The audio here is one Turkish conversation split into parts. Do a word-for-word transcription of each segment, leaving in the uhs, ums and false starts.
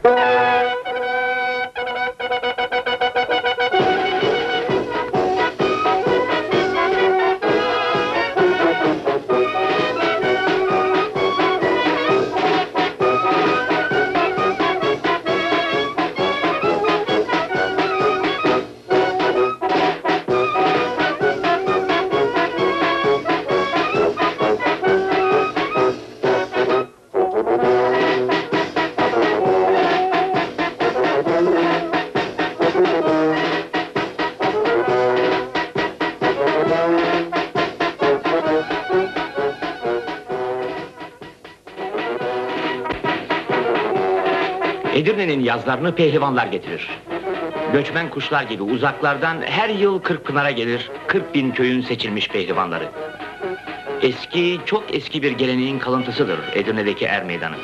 Edirne'nin yazlarını pehlivanlar getirir. Göçmen kuşlar gibi uzaklardan her yıl Kırkpınar'a gelir, kırk bin köyün seçilmiş pehlivanları. Eski, çok eski bir geleneğin kalıntısıdır Edirne'deki er meydanı.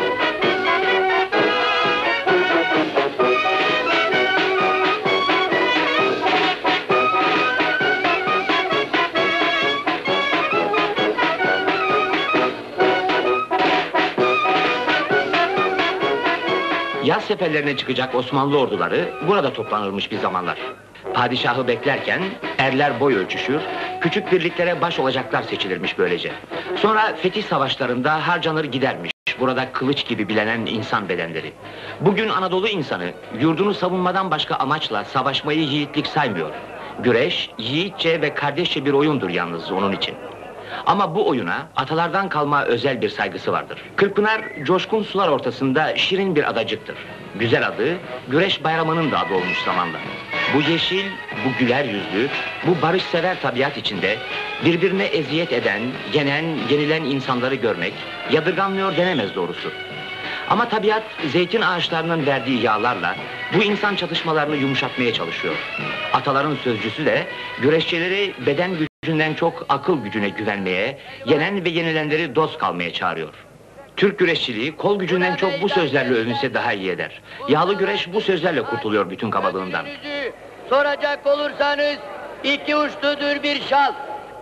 Yaz seferlerine çıkacak Osmanlı orduları burada toplanırmış bir zamanlar. Padişahı beklerken erler boy ölçüşür, küçük birliklere baş olacaklar seçilirmiş böylece. Sonra fetih savaşlarında harcanır gidermiş burada kılıç gibi bilenen insan bedenleri. Bugün Anadolu insanı yurdunu savunmadan başka amaçla savaşmayı yiğitlik saymıyor. Güreş, yiğitçe ve kardeşçe bir oyundur yalnız onun için. Ama bu oyuna atalardan kalma özel bir saygısı vardır. Kırkpınar, coşkun sular ortasında şirin bir adacıktır. Güzel adı, güreş bayramının da adı olmuş zamanla. Bu yeşil, bu güler yüzlü, bu barışsever tabiat içinde birbirine eziyet eden, yenen, yenilen insanları görmek yadırganmıyor denemez doğrusu. Ama tabiat zeytin ağaçlarının verdiği yağlarla bu insan çatışmalarını yumuşatmaya çalışıyor. Ataların sözcüsü de güreşçileri beden gücünden çok akıl gücüne güvenmeye, yenen ve yenilenleri dost kalmaya çağırıyor. Türk güreşçiliği kol gücünden çok bu sözlerle övünse daha iyi eder. Yağlı güreş bu sözlerle kurtuluyor bütün kabalığından. Soracak olursanız iki uçludur bir şal.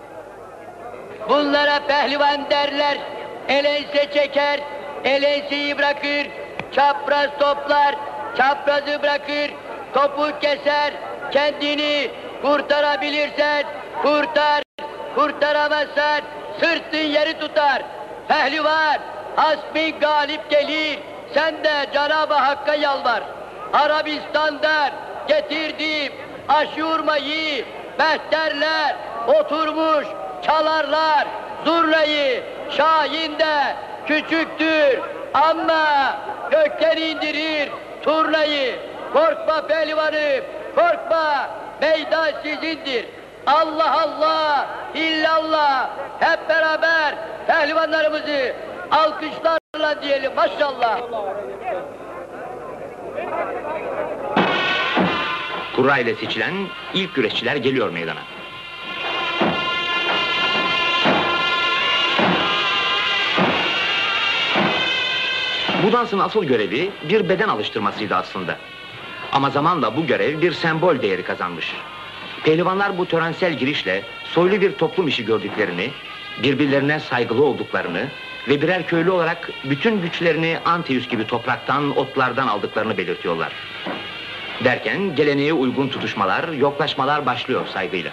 Bunlara pehlivan derler, elense çeker, elenseyi bırakır, çapraz toplar, çaprazı bırakır, topu keser, kendini kurtarabilirsen kurtar, kurtaramazsan sırtın yeri tutar. Pehlivan, hasbin galip gelir, sen de Cenab-ı Hakk'a yalvar. Arabistan'dan getirdiğim aşurmayı mehterler oturmuş çalarlar. Zurnayı Şahin de küçüktür ama gökten indirir turnayı. Korkma pehlivanım, korkma, meydan sizindir. Allah Allah, illallah, hep beraber pehlivanlarımızı alkışlarla diyelim maşallah. Kura ile seçilen ilk güreşçiler geliyor meydana. Bu dansın asıl görevi bir beden alıştırmasıydı aslında. Ama zamanla bu görev bir sembol değeri kazanmış. Pehlivanlar bu törensel girişle soylu bir toplum işi gördüklerini, birbirlerine saygılı olduklarını ve birer köylü olarak bütün güçlerini Anteus gibi topraktan, otlardan aldıklarını belirtiyorlar. Derken geleneğe uygun tutuşmalar, yoklaşmalar başlıyor saygıyla.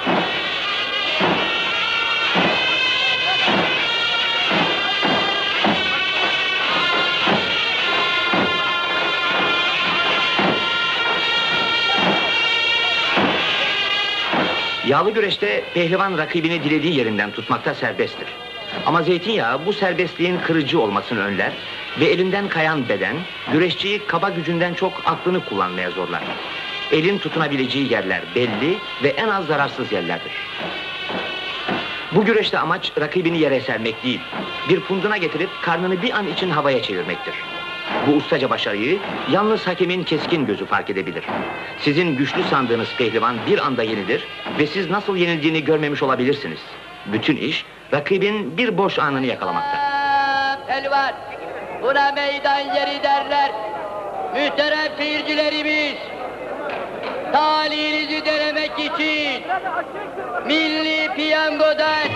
Yağlı güreşte pehlivan rakibini dilediği yerinden tutmakta serbesttir. Ama zeytinyağı bu serbestliğin kırıcı olmasını önler ve elinden kayan beden, güreşçiyi kaba gücünden çok aklını kullanmaya zorlar. Elin tutunabileceği yerler belli ve en az zararsız yerlerdir. Bu güreşte amaç rakibini yere sermek değil, bir punduna getirip karnını bir an için havaya çevirmektir. Bu ustaca başarıyı yalnız hakemin keskin gözü fark edebilir. Sizin güçlü sandığınız pehlivan bir anda yenilir ve siz nasıl yenildiğini görmemiş olabilirsiniz. Bütün iş rakibin bir boş anını yakalamakta. Pehlivan, buna meydan yeri derler. Muhterem seyircilerimiz, talihinizi denemek için Milli Piyango'dan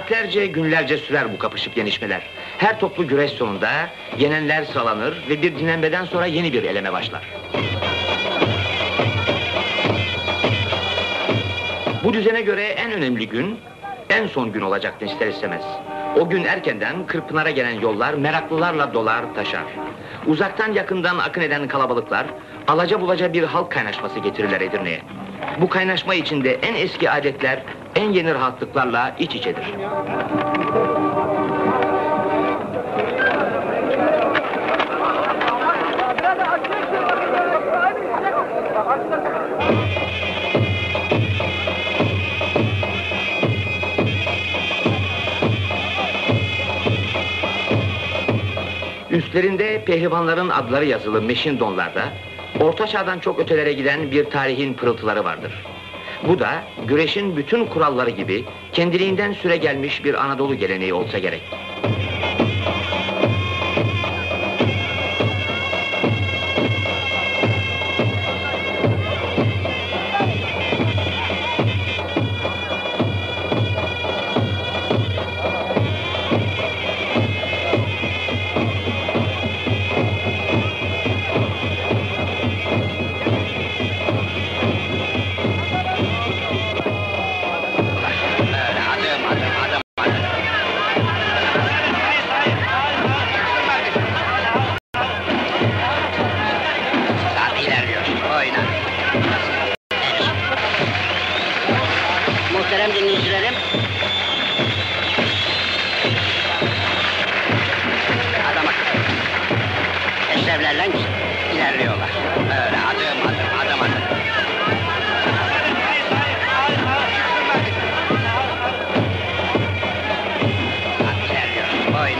Saatlerce, günlerce sürer bu kapışıp yenişmeler. Her toplu güreş sonunda yenenler sıralanır ve bir dinlenmeden sonra yeni bir eleme başlar. Bu düzene göre en önemli gün, en son gün olacaktı ister istemez. O gün erkenden Kırkpınar'a gelen yollar meraklılarla dolar taşar. Uzaktan yakından akın eden kalabalıklar, alaca bulaca bir halk kaynaşması getirirler Edirne'ye. Bu kaynaşma içinde en eski adetler, en yeni rahatlıklarla iç içedir. Üstlerinde pehlivanların adları yazılı meşin donlarda, Orta Çağ'dan çok ötelere giden bir tarihin pırıltıları vardır. Bu da güreşin bütün kuralları gibi kendiliğinden süre gelmiş bir Anadolu geleneği olsa gerek. Muhterem dinleyicilerim, adam akıllı eşreflerle ilerliyorlar. Böyle adım adım, adım adım. İlerliyor, oyna.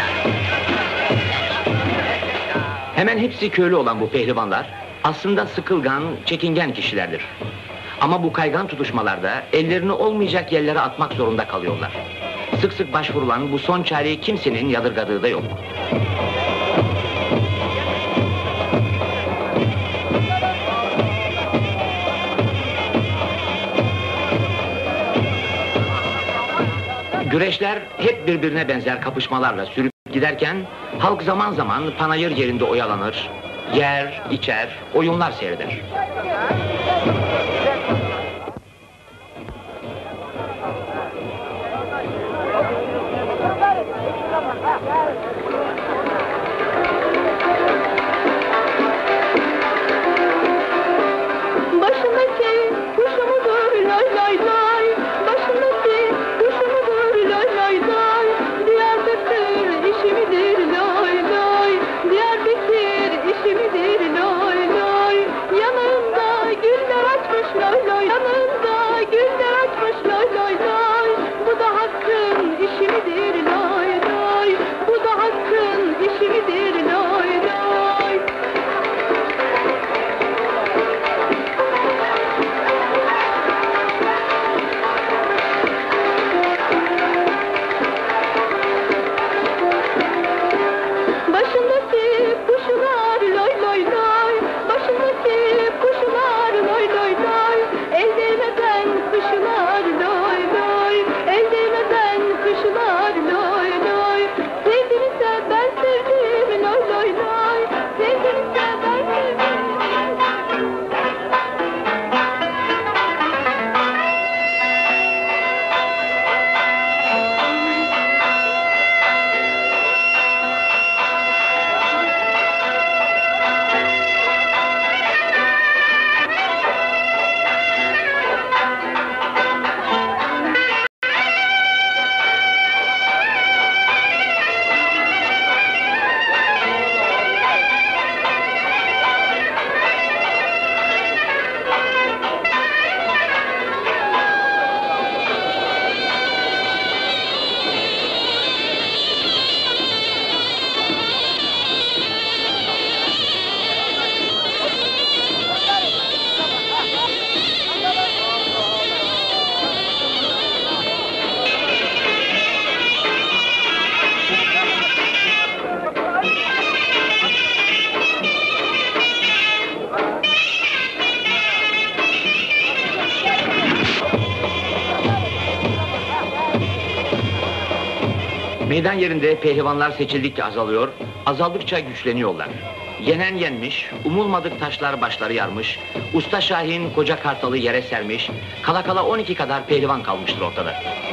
Hemen hepsi köylü olan bu pehlivanlar, aslında sıkılgan, çekingen kişilerdir. Ama bu kaygan tutuşmalarda ellerini olmayacak yerlere atmak zorunda kalıyorlar. Sık sık başvurulan bu son çareyi kimsenin yadırgadığı da yok. Güreşler hep birbirine benzer kapışmalarla sürüp giderken halk zaman zaman panayır yerinde oyalanır, yer, içer, oyunlar seyreder. Başındaki kuşumudur lay lay lay, başındaki kuşumudur lay lay lay. Diyarbakır işi midir lay lay, Diyarbakır işi midir lay lay. Yanında güller açmış lay lay, yanında güller açmış lay lay lay. Bu da hakkın işi midir lay lay, bu da hakkın işi midir lay lay. Başındaki kuşlar lay lay lay, başındaki kuşlar lay lay lay. El değmeden kuşlar lay lay, el değmeden kuşlar lay lay. Sevdimse ben sevdim lay lay lay, sevdimse ben sevdim. Meydan yerinde pehlivanlar seçildikçe azalıyor, azaldıkça güçleniyorlar. Yenen yenmiş, umulmadık taşlar başları yarmış, Usta Şahin koca kartalı yere sermiş, kala kala on iki kadar pehlivan kalmıştır ortada.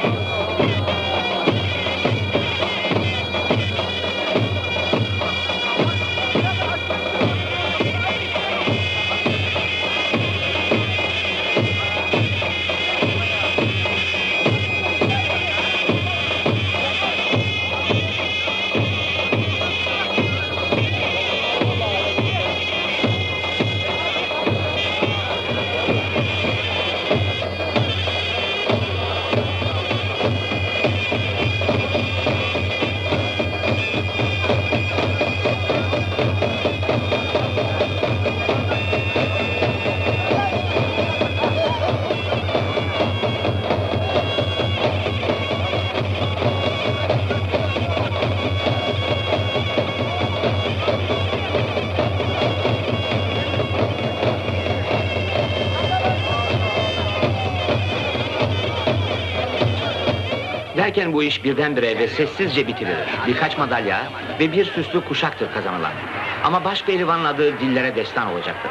Derken bu iş birdenbire ve sessizce bitirilir. Birkaç madalya ve bir süslü kuşaktır kazanılan. Ama baş pehlivanın adı dillere destan olacaktır.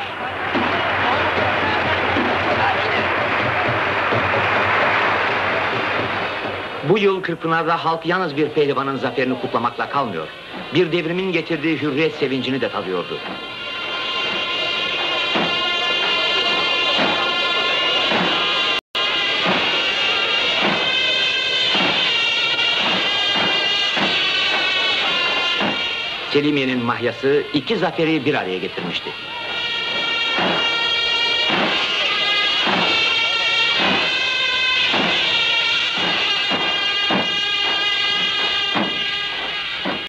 Bu yıl Kırkpınar'da halk yalnız bir pehlivanın zaferini kutlamakla kalmıyor. Bir devrimin getirdiği hürriyet sevincini de tadıyordu. Selimiye'nin mahyası iki zaferi bir araya getirmişti.